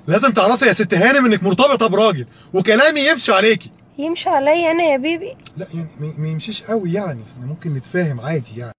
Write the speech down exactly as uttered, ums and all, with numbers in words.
لازم تعرفي يا ست هانم انك مرتبطه براجل وكلامي يمشي عليكي. يمشي عليا انا يا بيبي؟ لا يعني ما يمشيش قوي، يعني احنا ممكن نتفاهم عادي يعني.